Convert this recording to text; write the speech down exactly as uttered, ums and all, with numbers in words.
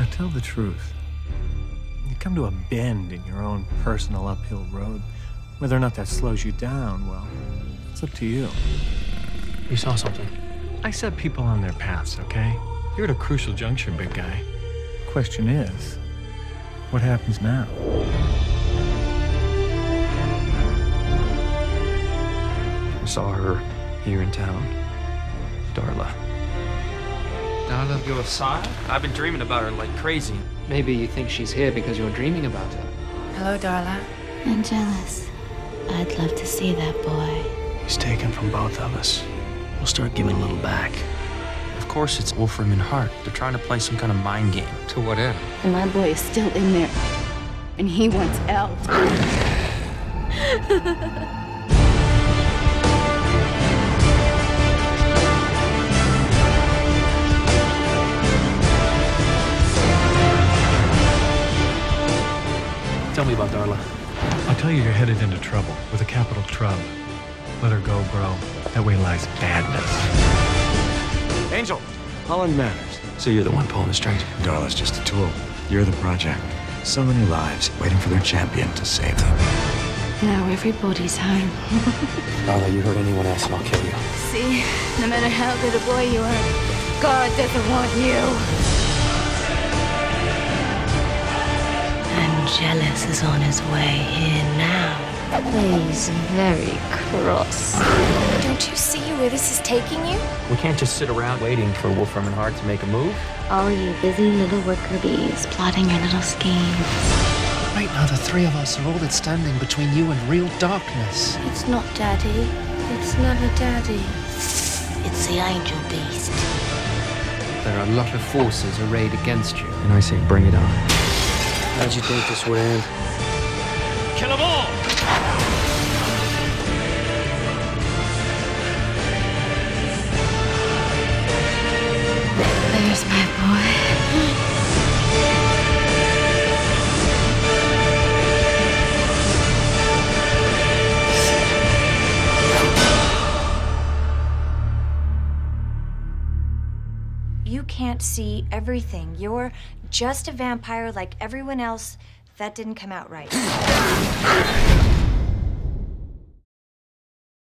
Now tell the truth. You come to a bend in your own personal uphill road. Whether or not that slows you down, well, it's up to you. You saw something. I set people on their paths, okay? You're at a crucial juncture, big guy. Question is, what happens now? I saw her here in town. Darla. Darla, you're Sarah? I've been dreaming about her like crazy. Maybe you think she's here because you're dreaming about her. Hello, Darla. I'm jealous. I'd love to see that boy. He's taken from both of us. We'll start giving a little back. Of course it's Wolfram and Hart. They're trying to play some kind of mind game. To what end? And my boy is still in there. And he wants out. Tell me about Darla. I'll tell you you're headed into trouble with a capital Trub. Let her go, bro. That way lies badness. Angel, Holland matters. So you're the one pulling the strings. Darla's just a tool. You're the project. So many lives waiting for their champion to save them. Now everybody's home. Darla, you hurt anyone else and I'll kill you. See, no matter how good a boy you are, God doesn't want you. Angelus is on his way here now. He's very cross. Don't you see where this is taking you? We can't just sit around waiting for Wolfram and Hart to make a move. All you busy little worker bees plotting your little schemes. Right now, the three of us are all that's standing between you and real darkness. It's not Daddy. It's never Daddy. It's the angel beast. There are a lot of forces arrayed against you. And I say, bring it on. How'd you think this would end? Kill them all! There's my boy. You can't see everything. You're just a vampire like everyone else. That didn't come out right.